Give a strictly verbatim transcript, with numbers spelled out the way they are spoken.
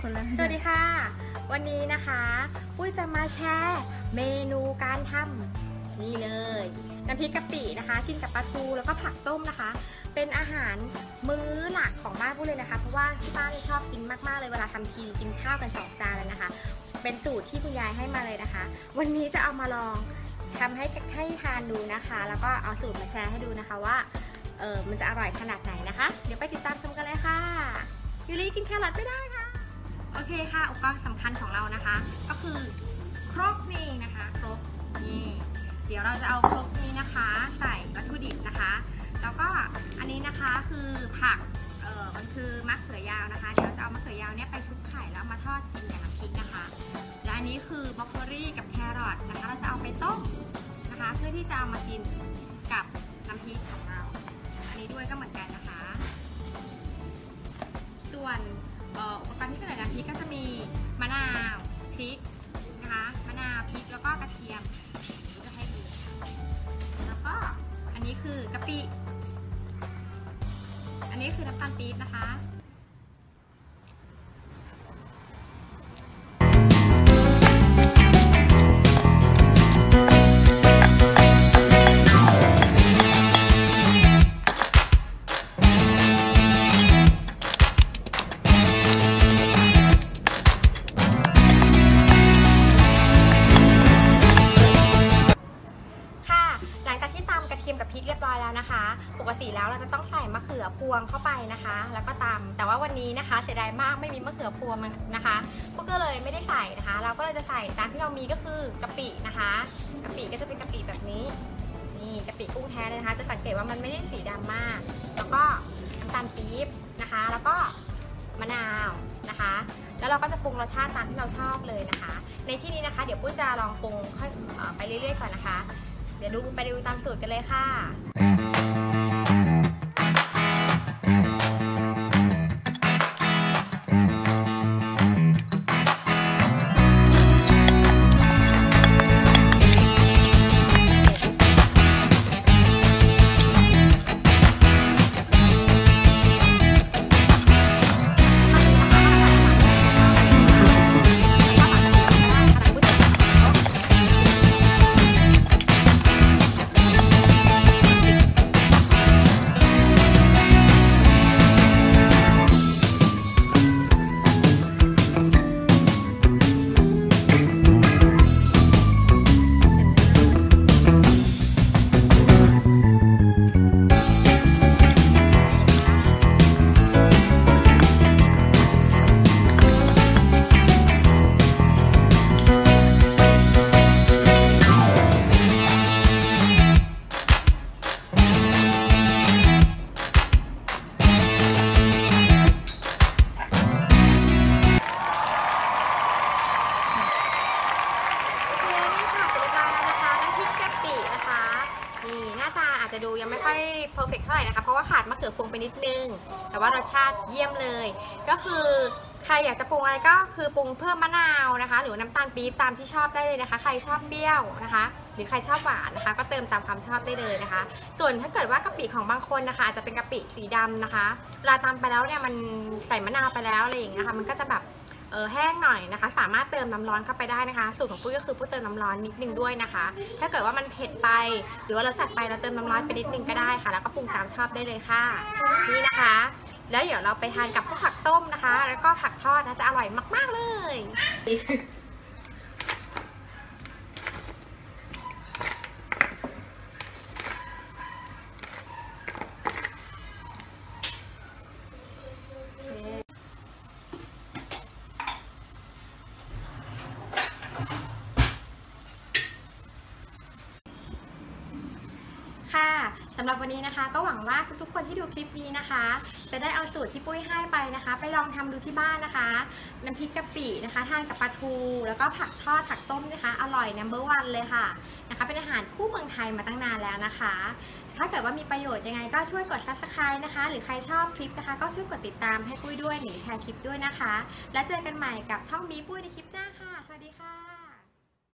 คนละสวัสดีค่ะวันนี้นะคะปุ้ยจะมาแชร์เมนูการทำนี่เลยน้ำพริกกะปินะคะกินกับปลาทูแล้วก็ผักต้มนะคะเป็นอาหารมื้อหลักของบ้านปุ้ยเลยนะคะเพราะว่าที่บ้านชอบกินมากๆเลยเวลาทำทีกินข้าวกันสองจานเลยนะคะเป็นสูตรที่คุณยายให้มาเลยนะคะวันนี้จะเอามาลองทำให้ให้ทานดูนะคะแล้วก็เอาสูตรมาแชร์ให้ดูนะคะว่าเออมันจะอร่อยขนาดไหนนะคะเดี๋ยวไปติดตามชมกันเลยค่ะยูริกินแครอทไม่ได้ค่ะโอเคค่ะอุปกรณ์สำคัญของเรานะคะก็คือครกนี่นะคะครกนี่เดี๋ยวเราจะเอาครกนี้นะคะใส่วัตถุดิบนะคะแล้วก็อันนี้นะคะคือผักเออมันคือมะเขือยาวนะคะเดี๋ยวจะเอามะเขือยาวเนี่ยไปชุบไข่แล้วมาทอดกินกับน้ำพริกนะคะและอันนี้คือบรอกโคลีกับแครอทนะคะเราจะเอาไปต้มนะคะเพื่อที่จะเอามากินกับน้ำพริกของเราอันนี้ด้วยก็เหมือนกันนะคะส่วนอุปกรณ์ที่ใส่น้ำพริกก็จะมีมะนาวพริกนะคะมะนาวพริกแล้วก็กระเทียมจะให้ดูแล้วก็อันนี้คือกะปิอันนี้คือน้ำตาลปี๊บนะคะกับพริกเรียบร้อยแล้วนะคะปกติแล้วเราจะต้องใส่มะเขือพวงเข้าไปนะคะแล้วก็ตำแต่ว่าวันนี้นะคะเสียดายมากไม่มีมะเขือพวงนะคะพวกก็เลยไม่ได้ใส่นะคะเราก็เลยจะใส่ตามที่เรามีก็คือกะปินะคะกะปิก็จะเป็นกะปิแบบนี้นี่กะปิกุ้งแท้เลยนะคะจะสังเกตว่ามันไม่ได้สีดำมากแล้วก็น้ำตาลปี๊บนะคะแล้วก็มะนาวนะคะแล้วเราก็จะปรุงรสชาติตามที่เราชอบเลยนะคะในที่นี้นะคะเดี๋ยวปุ้ยจะลองปรุงค่อยไปเรื่อยๆก่อนนะคะเดี๋ยวดูไปดูตามสูตรกันเลยค่ะอาจจะดูยังไม่ค่อยเพอร์เฟกต์เท่าไหร่นะคะเพราะว่าขาดมะเขือพวงไปนิดนึงแต่ว่ารสชาติเยี่ยมเลยก็คือใครอยากจะปรุงอะไรก็คือปรุงเพิ่มมะนาวนะคะหรือน้ำตาลปี๊บตามที่ชอบได้เลยนะคะใครชอบเปรี้ยวนะคะหรือใครชอบหวานนะคะก็เติมตามความชอบได้เลยนะคะส่วนถ้าเกิดว่ากะปิของบางคนนะคะอาจจะเป็นกะปิสีดำนะคะเวลาตามไปแล้วเนี่ยมันใส่มะนาวไปแล้วอะไรอย่างเงี้ยค่ะมันก็จะแบบเออแห้งหน่อยนะคะสามารถเติมน้ำร้อนเข้าไปได้นะคะสูตรของปุ้ยก็คือปุ้ยเติมน้ำร้อนนิดนึงด้วยนะคะถ้าเกิดว่ามันเผ็ดไปหรือว่าเราจัดไปเราเติมน้ำร้อนไปนิดนึงก็ได้ค่ะแล้วก็ปรุงตามชอบได้เลยค่ะนี่นะคะแล้วเดี๋ยวเราไปทานกับพวกผักต้มนะคะแล้วก็ผักทอดนะจะอร่อยมากๆเลยสำหรับวันนี้นะคะก็หวังว่าทุกๆคนที่ดูคลิปนี้นะคะจะได้เอาสูตรที่ปุ้ยให้ไปนะคะไปลองทำดูที่บ้านนะคะน้ำพริกกะปินะคะทานกับปลาทูแล้วก็ผักทอดผักต้มนะคะอร่อย นัมเบอร์วัน เลยค่ะนะคะเป็นอาหารคู่เมืองไทยมาตั้งนานแล้วนะคะถ้าเกิดว่ามีประโยชน์ยังไงก็ช่วยกด ซับสไครบ์ นะคะหรือใครชอบคลิปนะคะก็ช่วยกดติดตามให้ปุ้ยด้วยหรือแชร์คลิปด้วยนะคะแล้วเจอกันใหม่กับช่องบีปุ้ยในคลิปหน้า